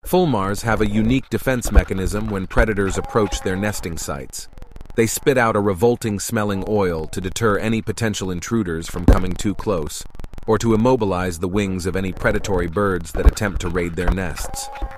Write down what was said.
Fulmars have a unique defense mechanism when predators approach their nesting sites. They spit out a revolting-smelling oil to deter any potential intruders from coming too close, or to immobilize the wings of any predatory birds that attempt to raid their nests.